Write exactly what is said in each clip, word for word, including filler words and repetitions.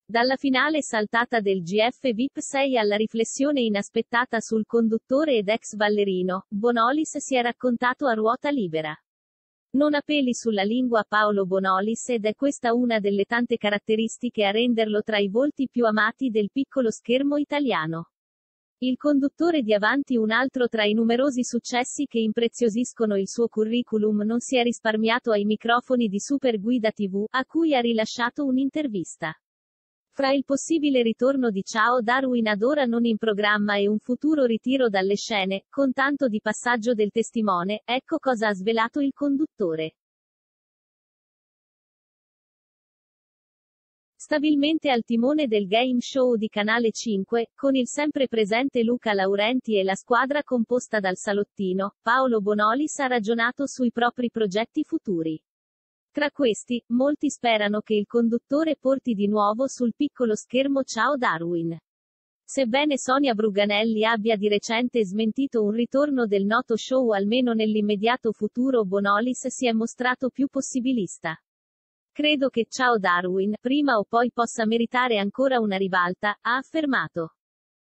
Dalla finale saltata del G F V I P sei alla riflessione inaspettata sul conduttore ed ex ballerino, Bonolis si è raccontato a ruota libera. Non ha peli sulla lingua Paolo Bonolis ed è questa una delle tante caratteristiche a renderlo tra i volti più amati del piccolo schermo italiano. Il conduttore di Avanti, un altro tra i numerosi successi che impreziosiscono il suo curriculum, non si è risparmiato ai microfoni di Super Guida tivù, a cui ha rilasciato un'intervista. Fra il possibile ritorno di Ciao Darwin ad ora non in programma e un futuro ritiro dalle scene, con tanto di passaggio del testimone, ecco cosa ha svelato il conduttore. Stabilmente al timone del game show di Canale cinque, con il sempre presente Luca Laurenti e la squadra composta dal salottino, Paolo Bonolis ha ragionato sui propri progetti futuri. Tra questi, molti sperano che il conduttore porti di nuovo sul piccolo schermo Ciao Darwin. Sebbene Sonia Bruganelli abbia di recente smentito un ritorno del noto show almeno nell'immediato futuro, Bonolis si è mostrato più possibilista. Credo che Ciao Darwin, prima o poi, possa meritare ancora una ribalta, ha affermato.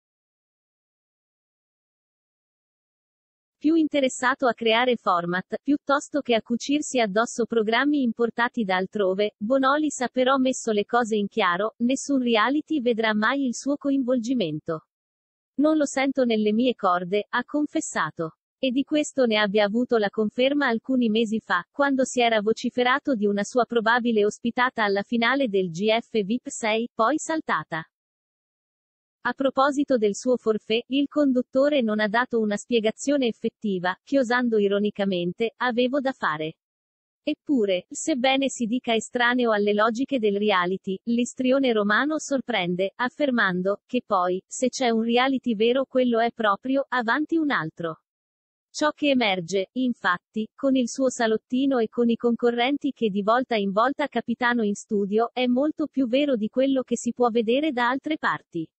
Più interessato a creare format, piuttosto che a cucirsi addosso programmi importati da altrove, Bonolis ha però messo le cose in chiaro: nessun reality vedrà mai il suo coinvolgimento. Non lo sento nelle mie corde, ha confessato. E di questo ne abbia avuto la conferma alcuni mesi fa, quando si era vociferato di una sua probabile ospitata alla finale del G F V I P sei, poi saltata. A proposito del suo forfait, il conduttore non ha dato una spiegazione effettiva, chiosando ironicamente: avevo da fare. Eppure, sebbene si dica estraneo alle logiche del reality, l'istrione romano sorprende, affermando che poi, se c'è un reality vero, quello è proprio Avanti un altro. Ciò che emerge, infatti, con il suo salottino e con i concorrenti che di volta in volta capitano in studio, è molto più vero di quello che si può vedere da altre parti.